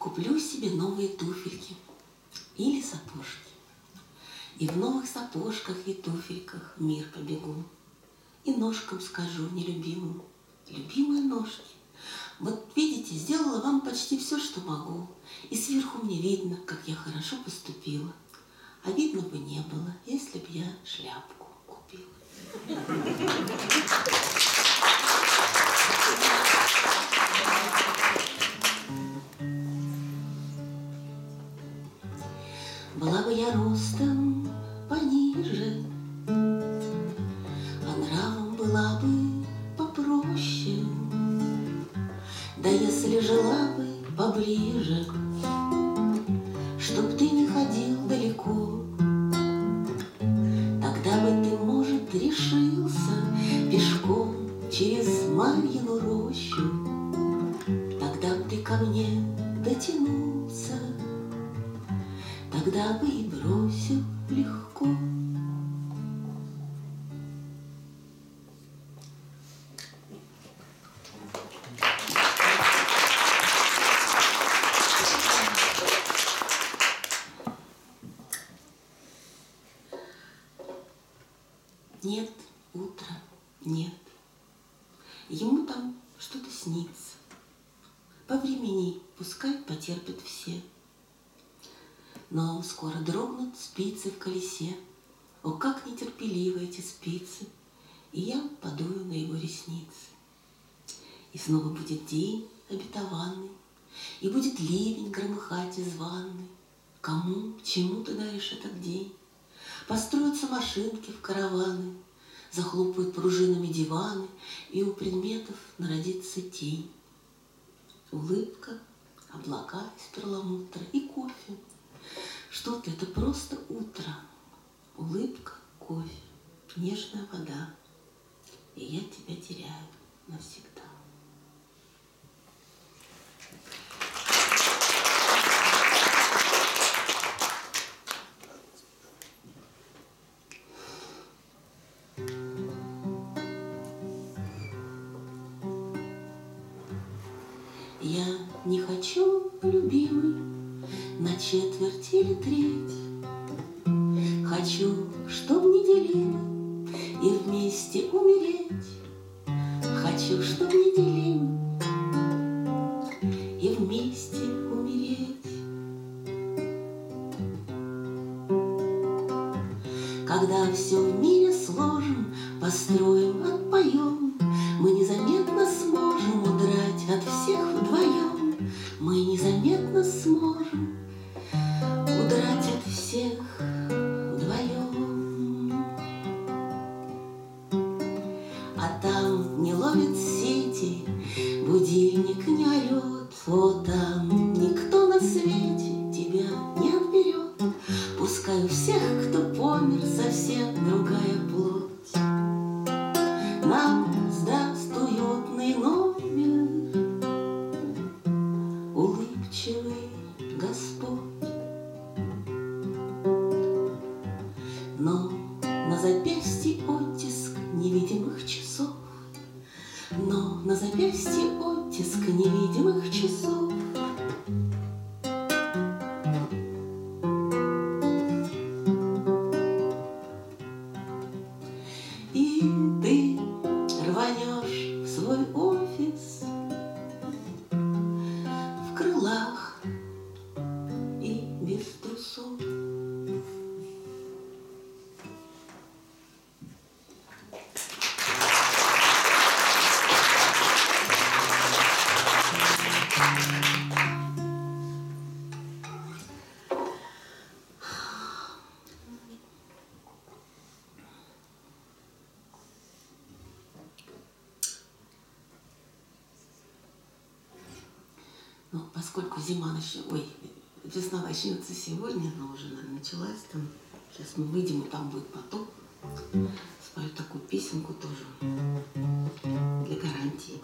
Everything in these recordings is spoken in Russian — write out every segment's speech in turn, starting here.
Куплю себе новые туфельки или сапожки. И в новых сапожках и туфельках в мир побегу. И ножкам скажу нелюбимым: любимые ножки, вот видите, сделала вам почти все, что могу. И сверху мне видно, как я хорошо поступила. А видно бы не было, если б я шляпку купила. Была бы я ростом пониже, а нравом была бы попроще. Да если жила бы поближе, чтоб ты не ходил далеко, тогда бы ты, может, решился пешком через Марьину рощу. Тогда бы ты ко мне дотянулся, тогда бы и бросил легко. Нет утра, нет. Ему там что-то снится. По времени пускай потерпят все. Но скоро дрогнут спицы в колесе. О, как нетерпеливы эти спицы! И я подую на его ресницы. И снова будет день обетованный, и будет ливень громыхать из ванны. Кому, чему ты даришь этот день? Построятся машинки в караваны, захлопают пружинами диваны, и у предметов народится тень. Улыбка, облака из перламутра и кофе. Что-то это просто утро. Улыбка, кофе, нежная вода. И я тебя теряю навсегда. Я не хочу, любимый, на четверть или треть. Хочу, чтоб не делимо и вместе умереть. Хочу, чтоб не делимо и вместе умереть. Когда все в мире сложим, построим, отпоем, мы незаметно сможем удрать от всех вдвоем. Мы незаметно сможем удрать от всех вдвоем. А там не ловит сети, будильник не орет. О, там никто на свете тебя не отберет. Пускай у всех, кто помер, совсем другая плоть. Нам сдаст уютный номер улыбчивый Господь. Но на запястье оттиск невидимых часов. Но на запястье оттиск невидимых часов. И ты рванешь в свой офис в крылах и без трусов. Ну, поскольку зима весна начнется сегодня, она уже, наверное, началась там. Сейчас мы выйдем, и там будет потоп. Спою такую песенку тоже для гарантии.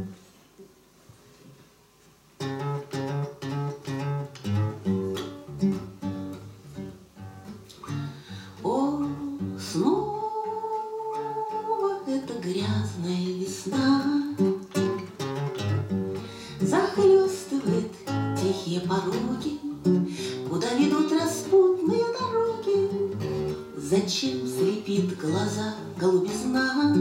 О, снова эта грязная весна захлестывает тихие пороги, куда ведут распутные дороги. Зачем слепит глаза голубизна,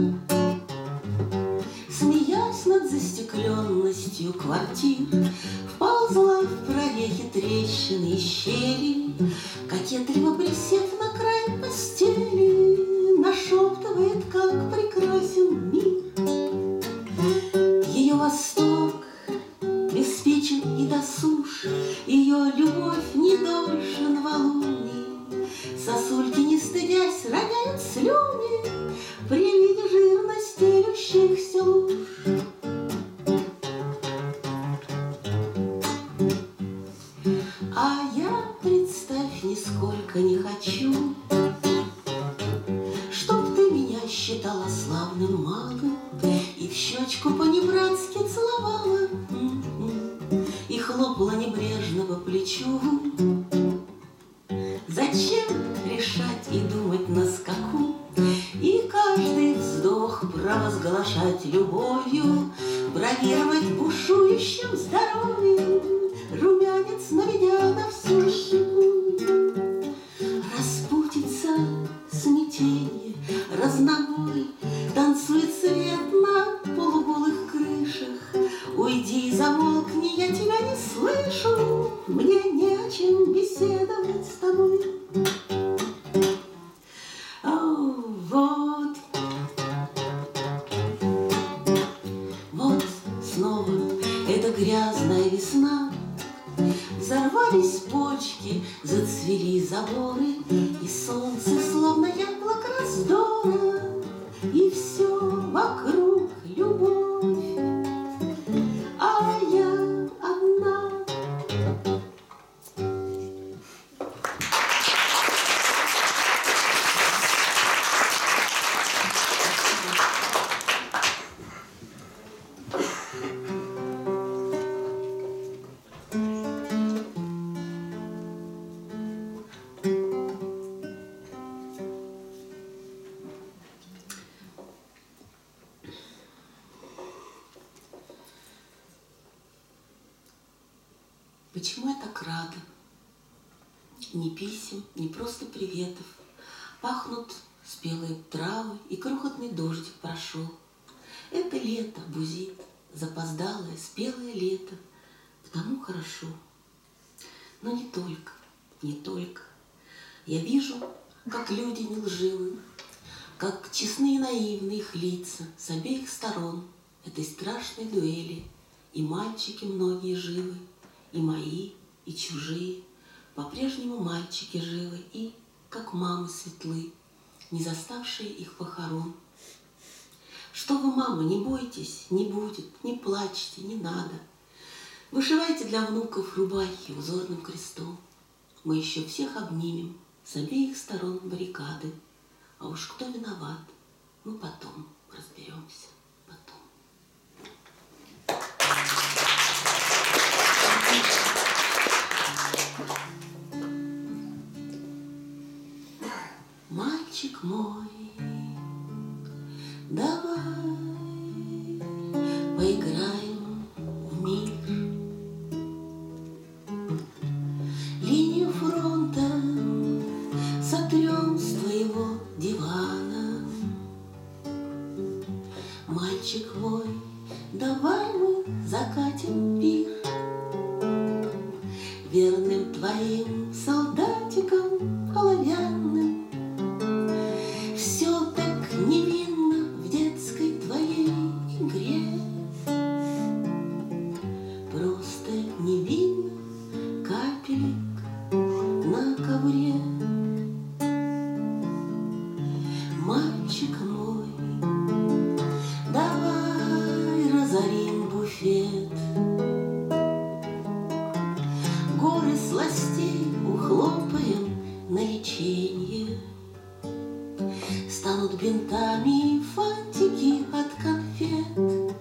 смеясь над застекленностью квартир, вползла в прорехи трещины и щели, кокетливо присев на край постели, нашептывает, как прекрасен мир. Ее восторг беспечен и до суш, ее любовь не дольше новолуний. Сосульки, не стыдясь, роняют слюни при виде жирно стелющихся луж. А я, представь, нисколько не хочу, чтоб ты меня считала славным малым и в щечку по-небратски целовала и хлопала небрежно по плечу. Зачем решать и думать на скаку, и каждый вздох провозглашать любовью, бравировать бушующим здоровьем, румянец наведя на всю щеку. Распутится смятенье, разнобой, танцует свет на полуголых крышах. Уйди, замолкни, я тебя не слышу, мне не о чем беседовать с тобой. Вот снова эта грязная весна, взорвались почки, зацвели заборы, и солнце словно яблоко раздора, и все вокруг любовь, а я одна. Почему я так рада? Ни писем, ни просто приветов. Пахнут спелые травы, и крохотный дождик прошел. Это лето бузит, запоздалое, спелое лето. Потому хорошо. Но не только, не только. Я вижу, как люди не лживы, как честны и наивны их лица с обеих сторон этой страшной дуэли. И мальчики многие живы, и мои, и чужие, по-прежнему мальчики живы, и, как мамы светлы, не заставшие их похорон. Что вы, мама, не бойтесь, не будет, не плачьте, не надо. Вышивайте для внуков рубахи узорным крестом. Мы еще всех обнимем с обеих сторон баррикады. А уж кто виноват, мы потом разберемся, потом. Мальчик мой, давай поиграем в мир. Линию фронта сотрем с твоего дивана. Мальчик мой, давай мы закатим пир верным твоим солдатикам оловянным. Все так невинно в детской твоей игре, просто невинно капелек на ковре. Мальчик мой, давай разорим буфет, горы сластей ухлопаем на леченье. Станут бинтами фантики от конфет,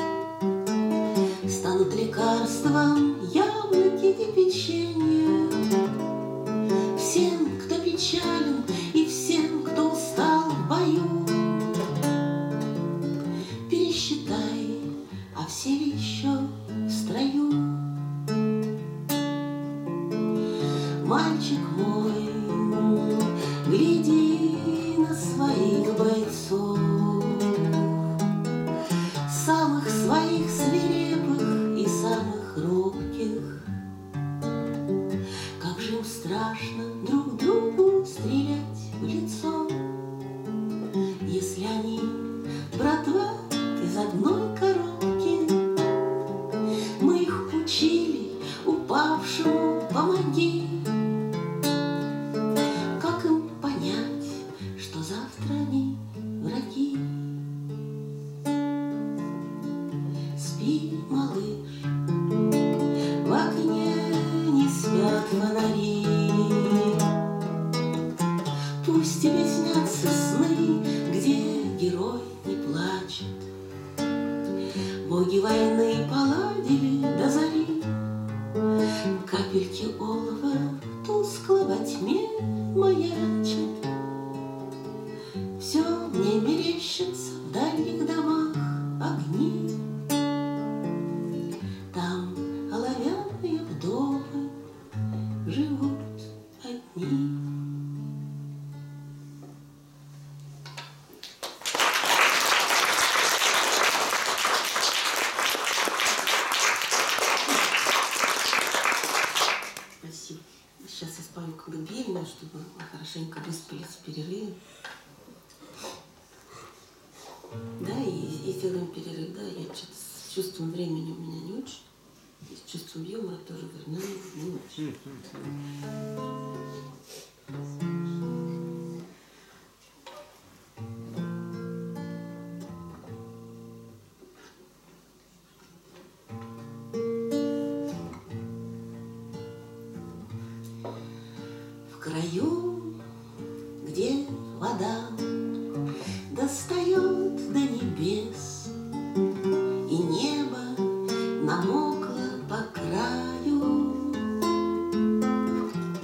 станут лекарством яблоки и печенье. Всем, кто печален, и всем, кто устал в бою, пересчитай, а все ли еще в строю. мальчик мой, гляди на своих бойцов, самых своих свирепых и самых робких. Как же им страшно друг другу стрелять в лицо, если они, братва, из одной коробки. Мы их учили, упавшему помоги. Как им понять, что завтра они враги? Спи, малыш, в окне не спят фонари. Пусть тебе снятся сны, где герой не плачет. Боги войны поладили до зари. Капельки олова тускло во тьме маячат. Все мне мерещится в дальних домах огни. Там оловянные вдовы живут одни. Спасибо. Сейчас я спою колыбельную, чтобы вы хорошенько выспались в перерыве. Да, и сделаем перерыв. Да, я что-то с чувством времени у меня не очень. И с чувством юмора тоже, говорю, не очень. В краю, где вода достает до небес, и небо намокло по краю,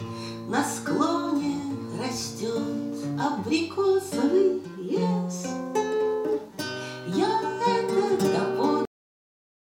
на склоне растет абрикосовый лес.